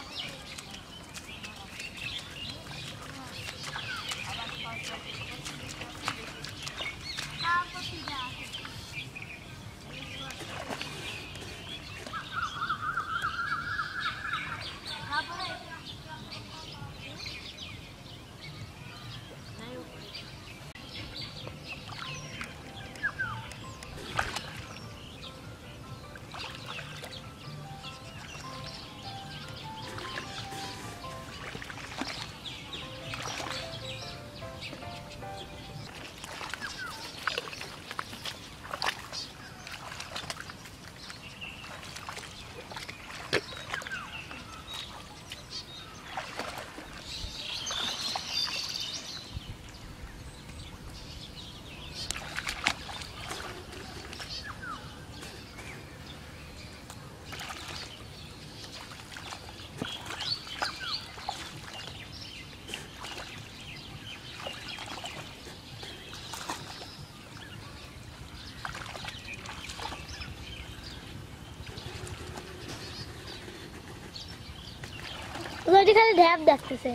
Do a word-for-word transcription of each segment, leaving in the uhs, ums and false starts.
ওই খালি ঢ্যাপ দেখতেছে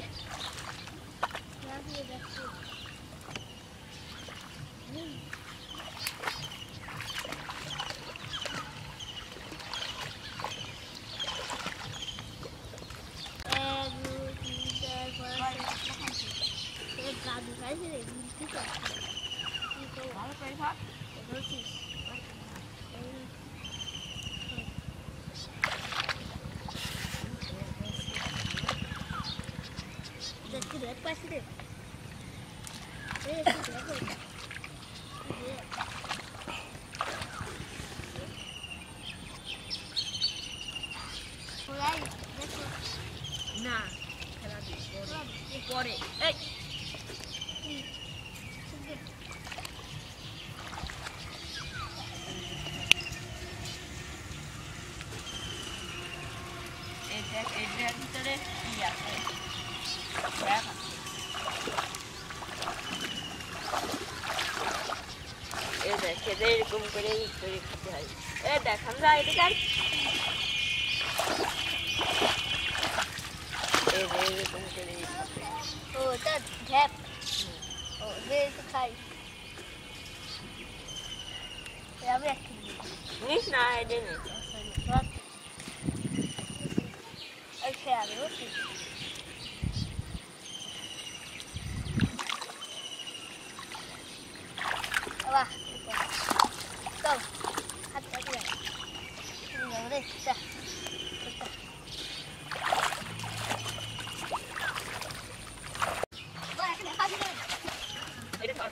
না খেলা পরে এই এটার ভিতরে কি আছে এই দেখ খেতে এরকম করে তৈরি খেতে হয় এ দেখান যা এদিকে এরকম করে ও এটা ঢ্যাপ ও এটা খাই আমি নিস না এটা নিস Okay, I'm looking. Wah, go. Hati hati ya. Ini nggak boleh, dah. Wah, kena hati deh. Ini kau.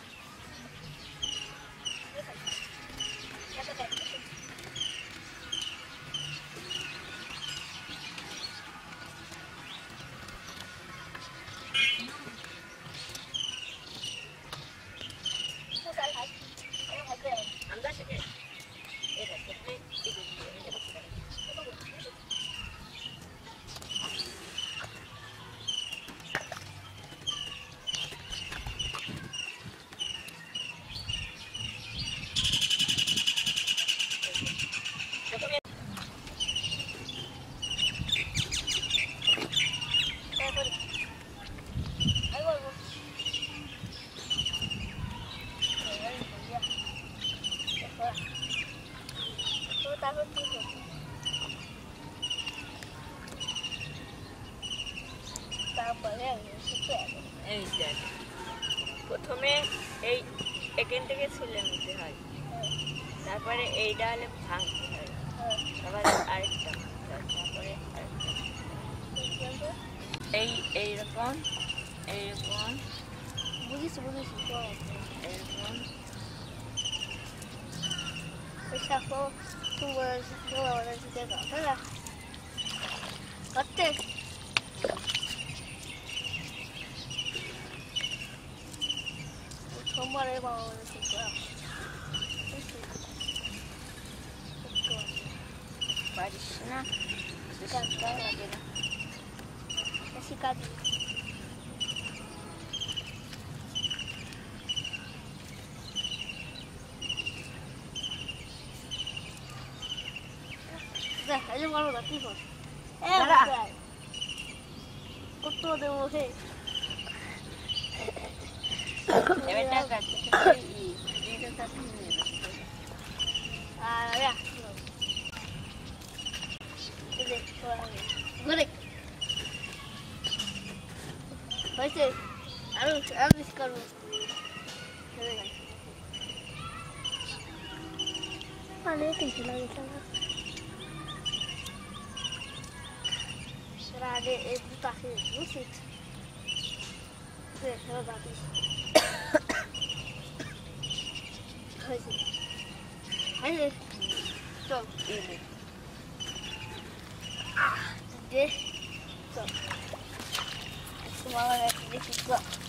Ya betul. এই দেখ প্রথমে এই এখান থেকে ছুলে নিতে হয় তারপরে এইটা হলে ভাঙতে হয় তারপরে আরেকটা তারপরে এই এইরকম এইরকম বুঝিস বুঝিস এরকম Esa fue tu no ahora sí te va, ¿verdad? ¿Qué? ¿Cómo le vamos a decir? পারিস না শিকার লাগে না শিকার দেখ এই যে বড় রাখি কর এ কত দেবো হে এবার টাকা এইটা কাছে নিয়ে যাচ্ছে আর ঘুরে হয়েছে আরো আরো মিস করবো অনেক কিছু লাগে আগে এই পাখি উচিত হয়েছে হয়েছে চল দে চল তোমার দেখি